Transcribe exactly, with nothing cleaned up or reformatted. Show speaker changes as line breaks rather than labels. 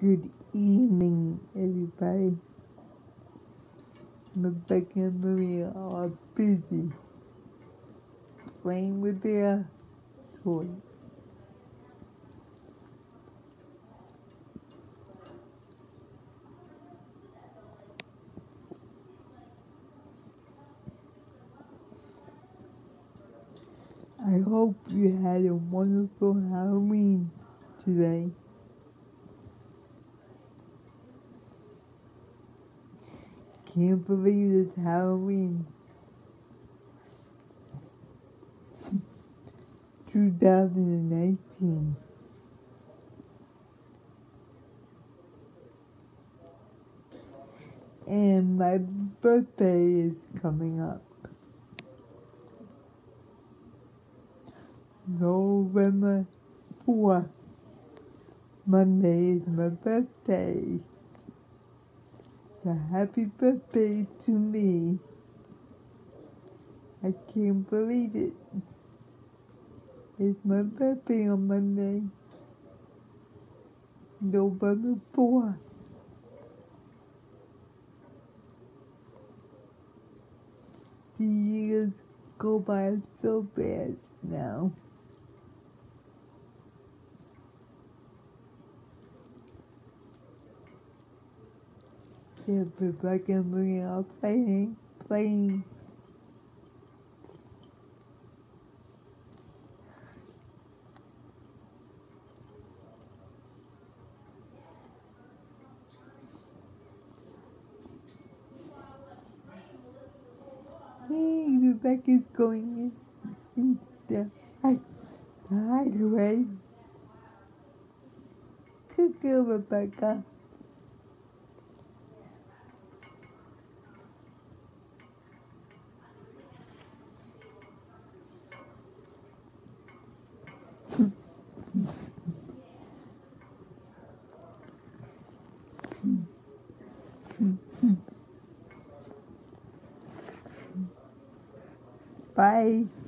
Good evening, everybody. Rebecca and Maria are busy playing with their toys. I hope you had a wonderful Halloween today. Can't believe it's Halloween. two thousand nineteen. And my birthday is coming up. November fourth. Monday is my birthday. So happy birthday to me. I can't believe it. It's my birthday on Monday. November fourth. The years go by so fast now. Yeah, Rebecca and Maria are playing, playing. Hey, Rebecca's going in, in the hideaway. Good girl, Rebecca. Bye.